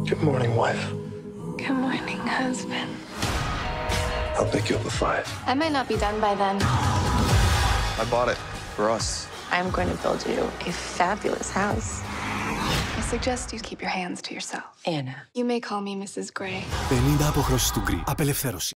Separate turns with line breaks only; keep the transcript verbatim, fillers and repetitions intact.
Good morning, wife.
Good morning, husband.
I'll pick you up at five.
I might not be done by then.
I bought it for us.
I'm going to build you a fabulous house. I suggest you keep your hands to yourself.
Anna.
You may call me Missus Gray.
πενήντα αποχρώσεις του Γκρι. Απελευθέρωση.